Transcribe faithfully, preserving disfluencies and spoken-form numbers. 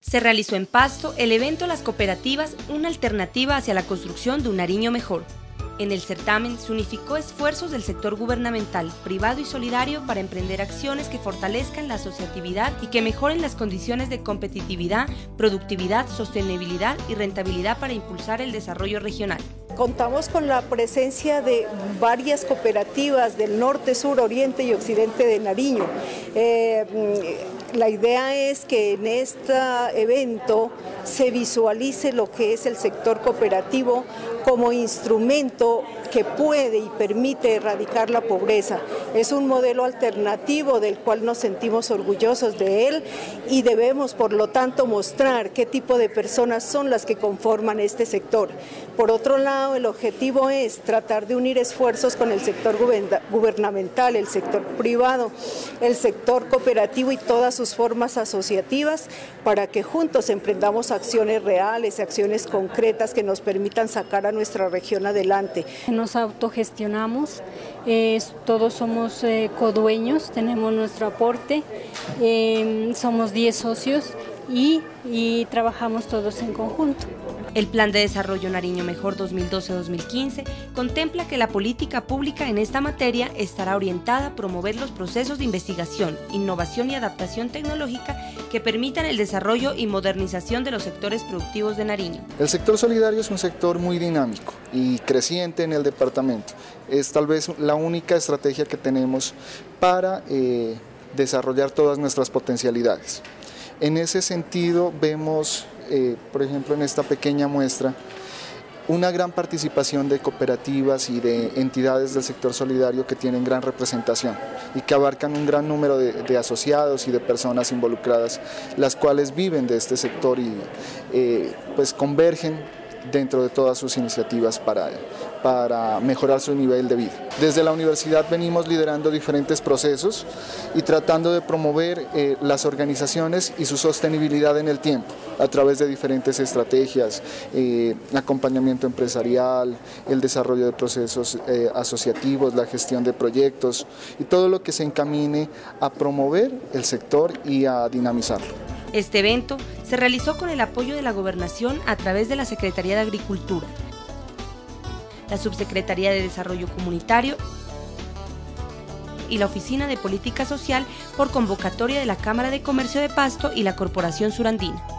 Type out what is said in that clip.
Se realizó en Pasto el evento Las Cooperativas, una alternativa hacia la construcción de un Nariño mejor. En el certamen se unificó esfuerzos del sector gubernamental, privado y solidario para emprender acciones que fortalezcan la asociatividad y que mejoren las condiciones de competitividad, productividad, sostenibilidad y rentabilidad para impulsar el desarrollo regional. Contamos con la presencia de varias cooperativas del norte, sur, oriente y occidente de Nariño. Eh, la idea es que en este evento se visualice lo que es el sector cooperativo como instrumento que puede y permite erradicar la pobreza. Es un modelo alternativo del cual nos sentimos orgullosos de él y debemos, por lo tanto, mostrar qué tipo de personas son las que conforman este sector. Por otro lado, el objetivo es tratar de unir esfuerzos con el sector gubernamental, el sector privado, el sector cooperativo y todas sus formas asociativas para que juntos emprendamos acciones reales, acciones concretas que nos permitan sacar a nuestra región adelante. Nos autogestionamos, eh, todos somos eh, codueños, tenemos nuestro aporte, eh, somos diez socios y, y trabajamos todos en conjunto. El Plan de Desarrollo Nariño Mejor dos mil doce a dos mil quince contempla que la política pública en esta materia estará orientada a promover los procesos de investigación, innovación y adaptación tecnológica que permitan el desarrollo y modernización de los sectores productivos de Nariño. El sector solidario es un sector muy dinámico y creciente en el departamento. Es tal vez la única estrategia que tenemos para eh, desarrollar todas nuestras potencialidades. En ese sentido vemos, eh, por ejemplo en esta pequeña muestra, una gran participación de cooperativas y de entidades del sector solidario que tienen gran representación y que abarcan un gran número de, de asociados y de personas involucradas, las cuales viven de este sector y eh, pues convergen dentro de todas sus iniciativas para, para mejorar su nivel de vida. Desde la universidad venimos liderando diferentes procesos y tratando de promover eh, las organizaciones y su sostenibilidad en el tiempo a través de diferentes estrategias, eh, acompañamiento empresarial, el desarrollo de procesos eh, asociativos, la gestión de proyectos y todo lo que se encamine a promover el sector y a dinamizarlo. Este evento se realizó con el apoyo de la Gobernación a través de la Secretaría de Agricultura, la Subsecretaría de Desarrollo Comunitario y la Oficina de Política Social por convocatoria de la Cámara de Comercio de Pasto y la Corporación Surandina.